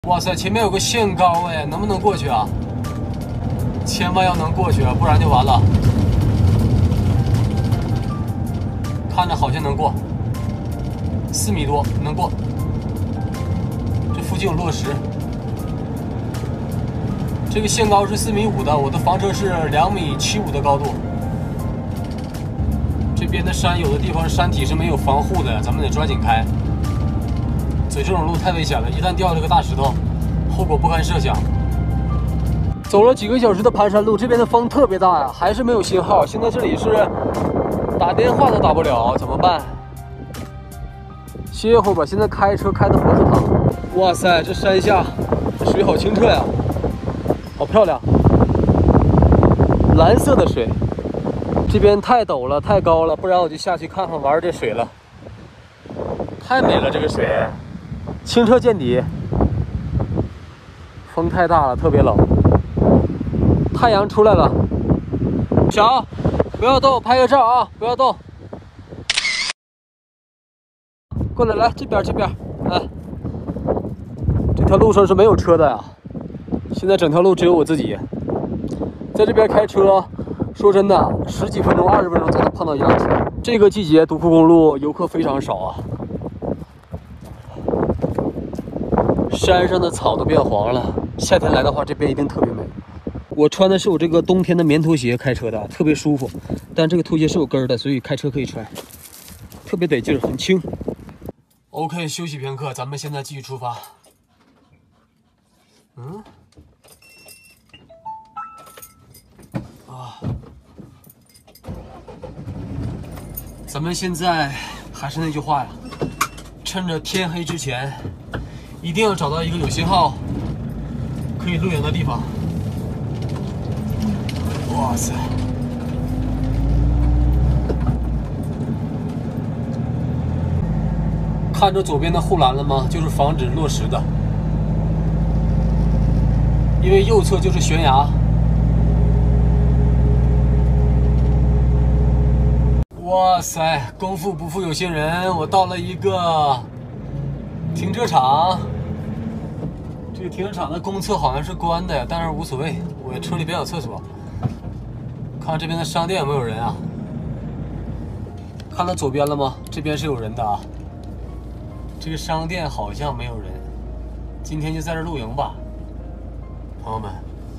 哇塞，前面有个限高哎，能不能过去啊？千万要能过去啊，不然就完了。看着好像能过，4米多能过。这附近有落石。这个限高是4.5米的，我的房车是2.75米的高度。这边的山有的地方山体是没有防护的，咱们得抓紧开。走这种路太危险了，一旦掉了个大石头，后果不堪设想。走了几个小时的盘山路，这边的风特别大呀，还是没有信号。现在这里是打电话都打不了，怎么办？歇会儿吧，现在开车开的脖子疼。哇塞，这山下这水好清澈呀，好漂亮，蓝色的水。这边太陡了，太高了，不然我就下去看看玩这水了。太美了，这个水清澈见底。风太大了，特别冷。太阳出来了，小，不要动，拍个照啊！不要动。过来，来这边，哎，这条路上是没有车的呀。现在整条路只有我自己，在这边开车，说真的，10几分钟、20分钟才能碰到一辆车。这个季节独库公路游客非常少啊，山上的草都变黄了。夏天来的话，这边一定特别美。我穿的是我这个冬天的棉拖鞋开车的，特别舒服。但这个拖鞋是有跟的，所以开车可以穿，特别得劲儿，很轻。OK， 休息片刻，咱们现在继续出发。咱们现在还是那句话呀，趁着天黑之前，一定要找到一个有信号可以露营的地方。哇塞！看着左边的护栏了吗？就是防止落石的，因为右侧就是悬崖。哇塞，功夫不负有心人，我到了一个停车场。这个停车场的公厕好像是关的，但是无所谓，我车里边有厕所。看看这边的商店有没有人啊？看到左边了吗？这边是有人的啊。这个商店好像没有人，今天就在这露营吧，朋友们。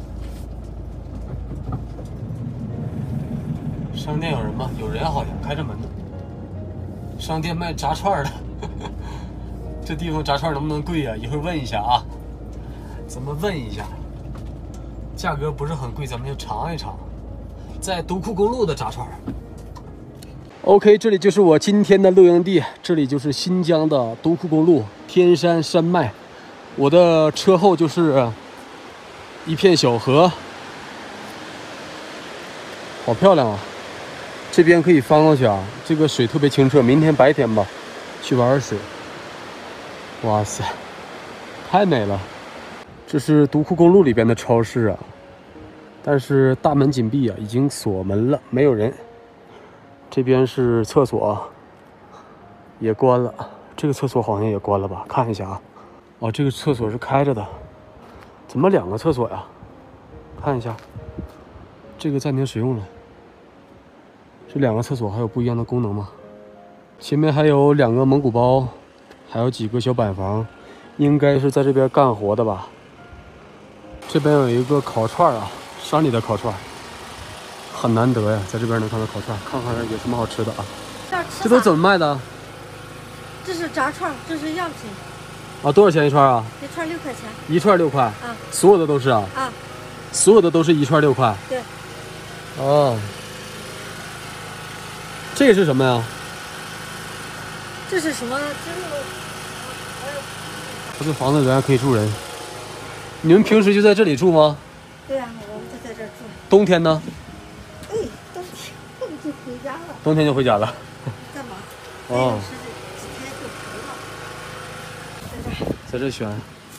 商店有人吗？有人，好像开着门呢。商店卖炸串的，这地方炸串能不能贵啊？一会儿问一下啊，咱们问一下，价格不是很贵，咱们就尝一尝。在独库公路的炸串。OK， 这里就是我今天的露营地，这里就是新疆的独库公路天山山脉。我的车后就是一片小河，好漂亮啊！这边可以翻过去啊，这个水特别清澈。明天白天吧，去玩水。哇塞，太美了！这是独库公路里边的超市啊。但是大门紧闭啊，已经锁门了，没有人。这边是厕所，也关了。这个厕所好像也关了吧？看一下啊。哦，这个厕所是开着的。怎么2个厕所呀？看一下，这个暂停使用了。这2个厕所还有不一样的功能吗？前面还有2个蒙古包，还有几个小板房，应该是在这边干活的吧。这边有一个烤串啊。山里的烤串很难得呀，在这边能看到烤串，看看有什么好吃的啊。这都怎么卖的？ 这是炸串，这是样品。 啊，多少钱一串啊？ 一串6块钱。 一串6块。 啊。 所有的都是啊？ 啊。 所有的都是一串6块。 对。 哦。这个是什么呀？ 这是什么？ 这房子里面可以住人。你们平时就在这里住吗？ 对呀，我们就在这儿住。 冬天呢？ 哎，冬天就回家了。 冬天就回家了。 干嘛？ 哦。 几天就回了。 在这选。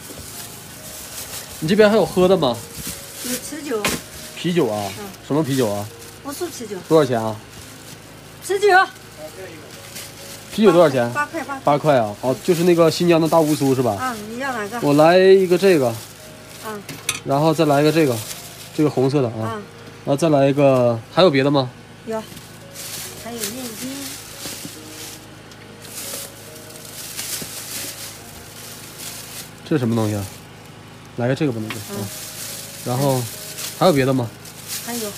你这边还有喝的吗？ 有啤酒。 啤酒啊？什么啤酒啊？ 乌苏啤酒。 多少钱啊？ 啤酒。 啤酒多少钱 ？8块 8块啊！哦，就是那个新疆的大乌苏是吧？ 啊，你要哪个？ 我来一个这个， 啊， 然后再来一个这个红色的啊，然后再来一个，还有别的吗？ 有，还有面筋。 这是什么东西啊？来个这个吧，那个。然后还有别的吗？ 还有。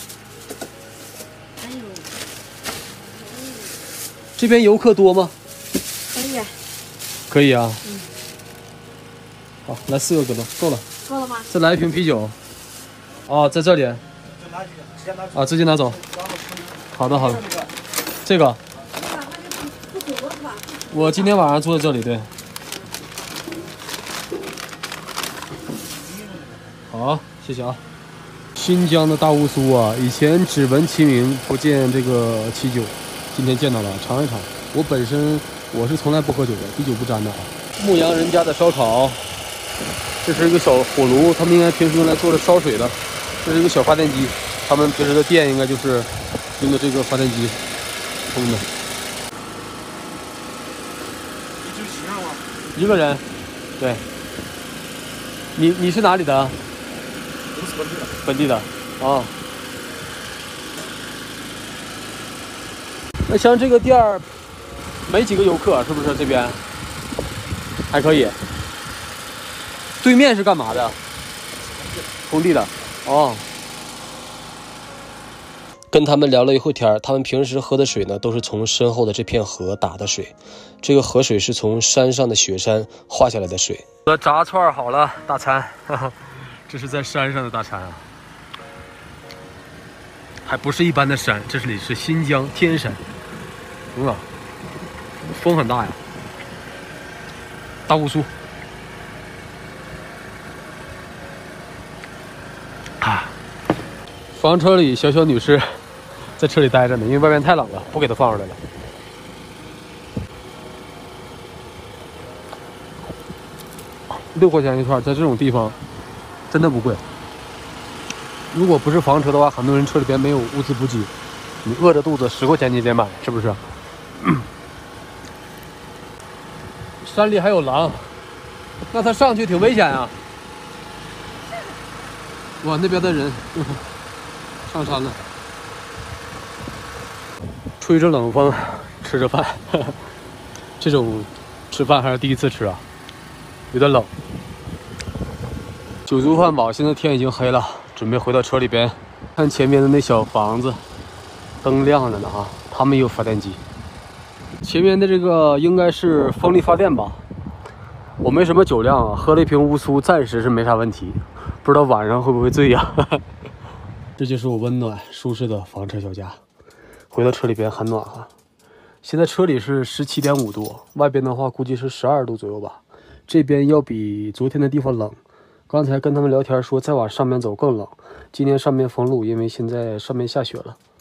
这边游客多吗？ 可以。 可以啊。好，来4个疙瘩，够了。 够了吗？ 再来一瓶啤酒。哦，在这里。啊，直接拿走。好的，好的。这个。我今天晚上住在这里，对。好，谢谢啊。新疆的大乌苏啊，以前只闻其名，不见这个其酒，今天见到了，尝一尝。我本身是从来不喝酒的，滴酒不沾的啊。牧羊人家的烧烤，这是一个小火炉，他们应该平时用来做着烧水的。这是一个小发电机，他们平时的电应该就是用的这个发电机充的。一个人，对。你是哪里的？我是本地的。哦。那像这个店儿没几个游客，是不是？这边还可以。对面是干嘛的？工地的。哦。跟他们聊了一会天，他们平时喝的水呢，都是从身后的这片河打的水。这个河水是从山上的雪山化下来的水。炸串好了，大餐，这是在山上的大餐啊，还不是一般的山，这里是新疆天山。风很大呀。大乌苏。啊，房车里小女士在车里待着呢，因为外面太冷了，不给她放出来了。6块钱一串，在这种地方真的不贵。如果不是房车的话，很多人车里边没有物资补给，你饿着肚子10块钱你得买，是不是？山里还有狼，那他上去挺危险啊。哇，那边的人上山了，吹着冷风，吃着饭，这种吃饭还是第一次吃啊，有点冷。酒足饭饱，现在天已经黑了，准备回到车里边。看前面的那小房子，灯亮着呢啊，他们也有发电机。前面的这个应该是风力发电吧。我没什么酒量啊，喝了一瓶乌苏，暂时是没啥问题，不知道晚上会不会醉呀。这就是我温暖舒适的房车小家。回到车里边很暖和，现在车里是17.5度，外边的话估计是12度左右吧。这边要比昨天的地方冷。刚才跟他们聊天说再往上面走更冷，今天上面封路，因为现在上面下雪了。